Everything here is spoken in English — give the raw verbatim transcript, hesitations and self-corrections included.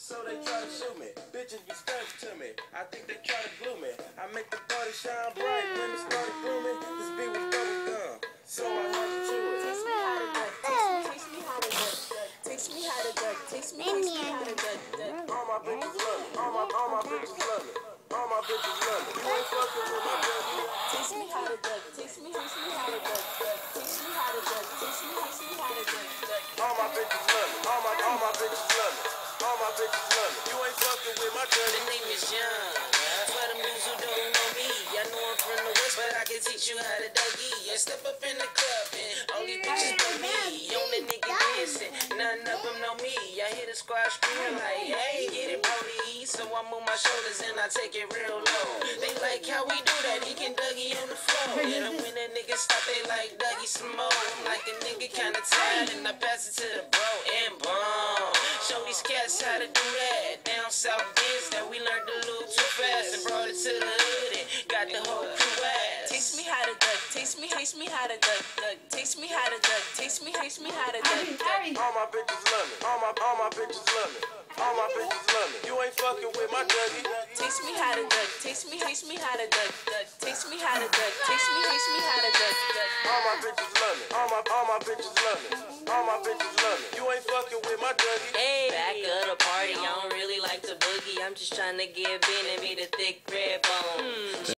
So they try to shoot me. Bitches be stuck to me. I think they try to glue me. I make the party shine bright when it started blooming. This beat was bubble gum, so I had to chew it. Teach me how to duck. Teach me how to duck. Teach me how to duck. Teach me, teach me how to duck. All my bitches love me. All my, all my bitches love me. All my bitches love me. You ain't fucking with my baby. Teach me how to duck. Teach me, teach me how to duck. Teach me how to duck. Teach me, teach me how to duck. All my bitches love me. All my, all my bitches love me. All my bitches love me. You ain't fucking with my dirty. The name is Young. For them dudes who don't know me, I know I'm from the West, but I can teach you how to dougie. I step up in the club and only bitches know me. Only nigga dancing, none of them know me. I hear the squad screaming like, hey, get it, Brody. So I move my shoulders and I take it real low. They like how we do that, he can Dougie on the floor. And when a nigga stop, they like Dougie some more. I'm like a nigga kinda tired and I pass it to the bro and boom. Show these cats how to do that. Down south biz that we learned to lose too fast and brought it to the hood and got the whole crew ass. Teach me how to duck. Teach me, teach me how to duck. Duck. Teach me how to duck. Teach me, teach me how to duck. All my bitches love me. All my, all my bitches love me. All my bitches love me. You ain't fucking with my Dougie. Teach me how to duck. Teach me, teach me how to duck. Duck. Teach me how to duck. Teach me, teach me how to duck. Duck. All my bitches love me. All my, all my bitches love me. All my bitches love me. You ain't fucking with my Dougie. Hey, back of the party, I don't really like to boogie. I'm just trying to get in and be the thick red bone.